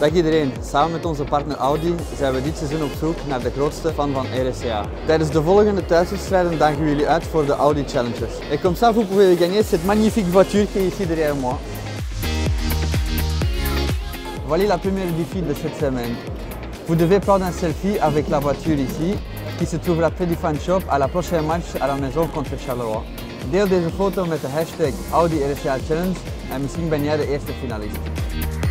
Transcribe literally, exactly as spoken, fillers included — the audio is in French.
Dag iedereen, samen met onze partner Audi zijn we dit seizoen op zoek naar de grootste fan van R S C A. Tijdens de volgende thuiswedstrijden dagen we jullie uit voor de Audi Challengers. Et comme ça vous pouvez gagner cette magnifique voiture qui est ici derrière moi. Voilà la première défi de cette semaine. Vous devez prendre un selfie avec la voiture ici, qui se trouvera près du fan shop à la prochaine match à la maison contre Charleroi. Deel deze foto met de hashtag Audi R S C A Challenge en misschien ben jij de eerste finalist.